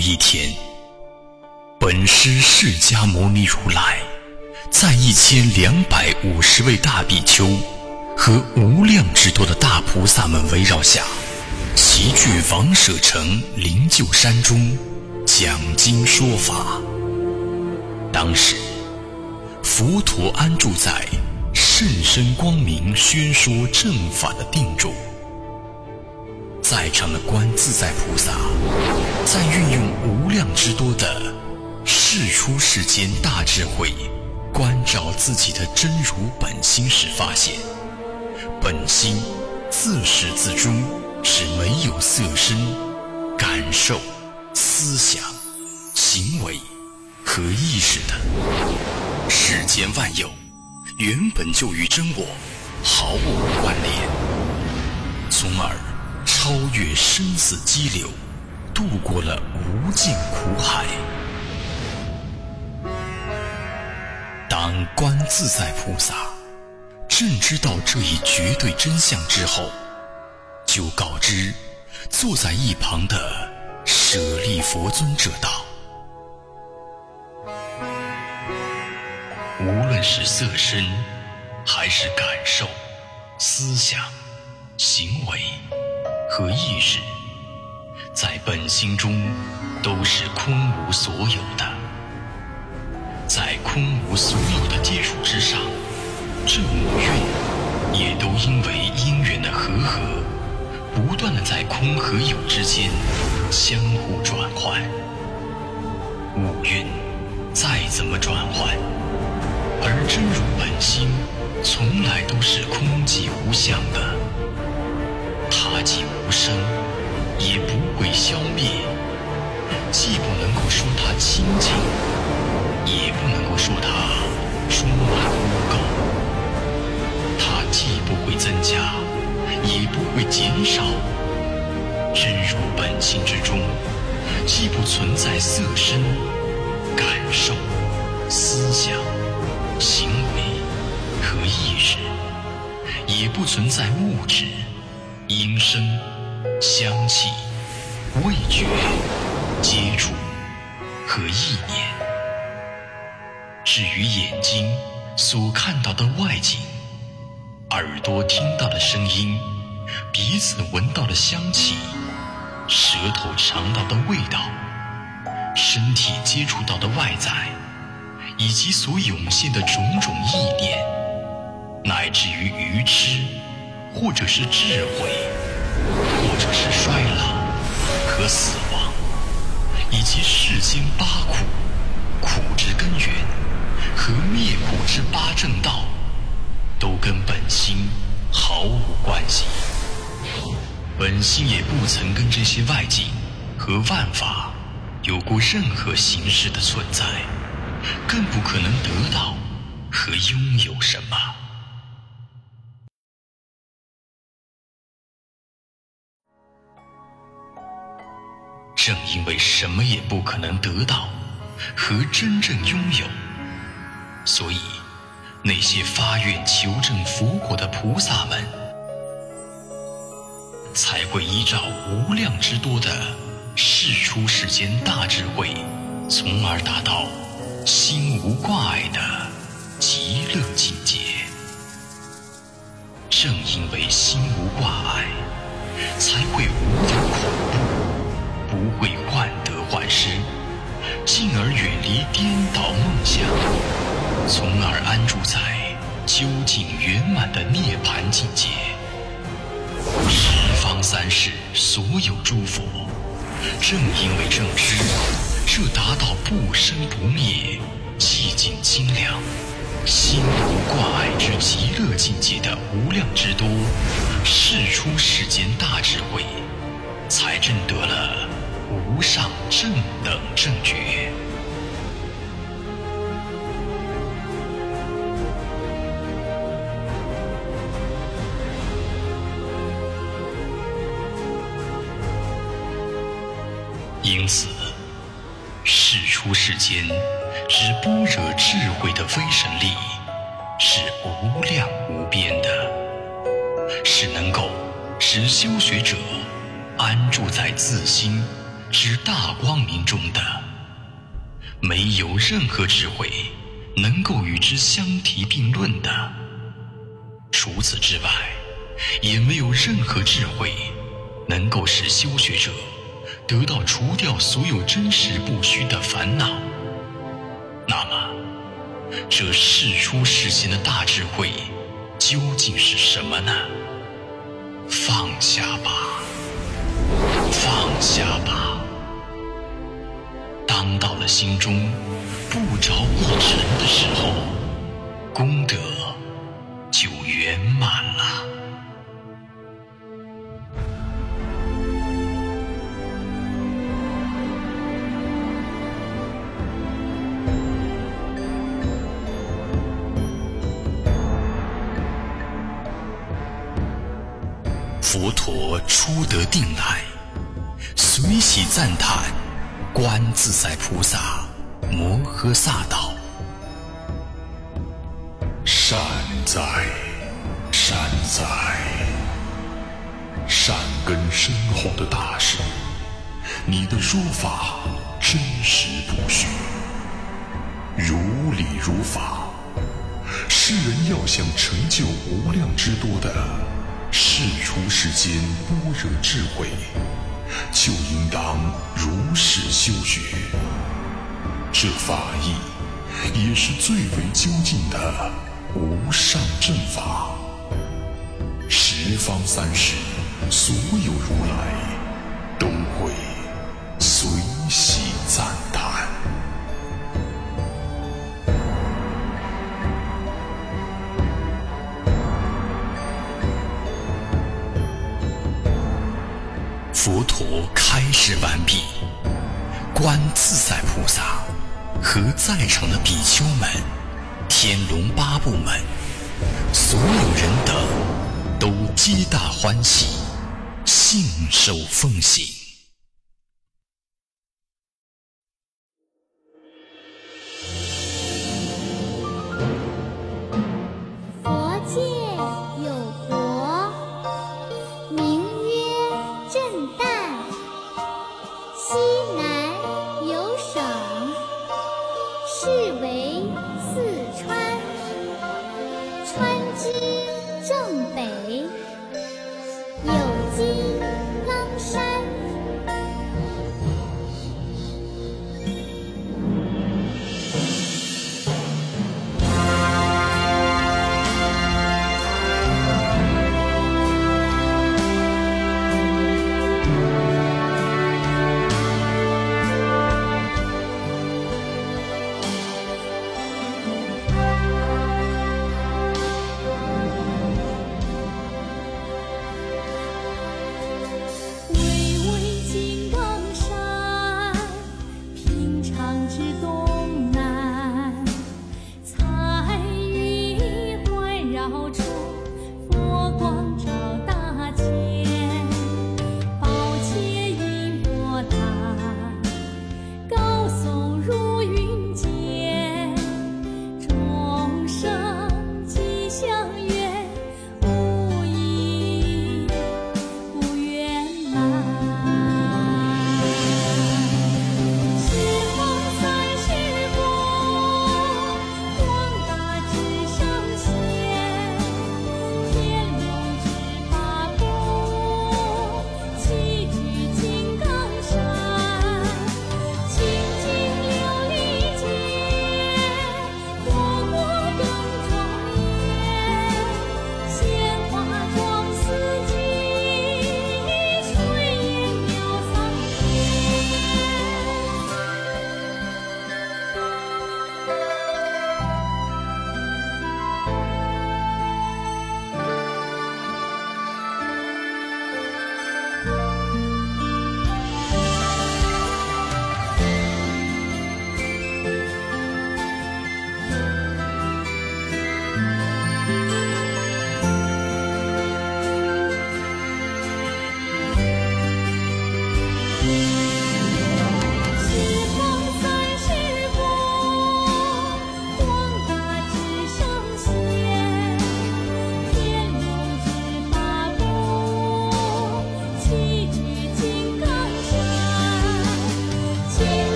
一天，本师释迦牟尼如来在1250位大比丘和无量之多的大菩萨们围绕下，齐聚王舍城灵鹫山中讲经说法。当时佛陀安住在甚深光明宣说正法的定中，在场的观自在菩萨在运用无量之多的世出世间大智慧关照自己的真如本心时，发现本心自始至终是没有色身、感受、思想、行为和意识的。世间万有原本就与真我毫无关联，从而超越生死激流，渡过了无尽苦海。当观自在菩萨正知道这一绝对真相之后，就告知坐在一旁的舍利佛尊者道：无论是色身，还是感受、思想、行为和意识，在本心中都是空无所有的。在空无所有的基础之上，这五蕴也都因为因缘的和合，不断的在空和有之间相互转换。五蕴再怎么转换，而真如本心从来都是空寂无相的，它既无生，也不会消灭，既不能够说它清净，也不能够说它充满污垢。它既不会增加，也不会减少。真如本心之中，既不存在色身、感受、思想、行为和意识，也不存在物质、音声、香气、味觉、接触和意念。至于眼睛所看到的外景，耳朵听到的声音，鼻子闻到的香气，舌头尝到的味道，身体接触到的外在，以及所涌现的种种意念，乃至于愚痴，或者是智慧，或者是衰老和死亡，以及世间八苦、苦之根源和灭苦之八正道，都跟本心毫无关系。本心也不曾跟这些外境和万法有过任何形式的存在，更不可能得到和拥有什么。正因为什么也不可能得到和真正拥有，所以那些发愿求证佛果的菩萨们，才会依照无量之多的世出世间大智慧，从而达到心无挂碍的极乐境界。正因为心无挂碍，才会无有恐怖，不会患得患失，进而远离颠倒梦想，从而安住在究竟圆满的涅槃境界。十方三世所有诸佛，正因为正知这达到不生不灭、寂静清凉、心无挂碍之极乐境界的无量之多世出世间大智慧，才证得了无上正等正觉。因此，世出世间之般若智慧的威神力是无量无边的，是能够使修学者安住在自心指大光明中的，没有任何智慧能够与之相提并论的。除此之外，也没有任何智慧能够使修学者得到除掉所有真实不虚的烦恼。那么，这世出世间的大智慧究竟是什么呢？放下吧，放下吧。当到了心中不着一尘的时候，功德就圆满了。佛陀初得定来，随喜赞叹观自在菩萨摩诃萨道：善哉，善哉！善根深厚的大师，你的说法真实不虚，如理如法。世人要想成就无量之多的世出世间般若智慧，就应当如实修学。这法义也是最为究竟的无上正法。十方三世所有如来都会随喜赞叹。佛陀开示完毕，观自在菩萨和在场的比丘们、天龙八部们，所有人等都皆大欢喜，信受奉行。 佛界有国，名曰震旦，西南有省，是为四川。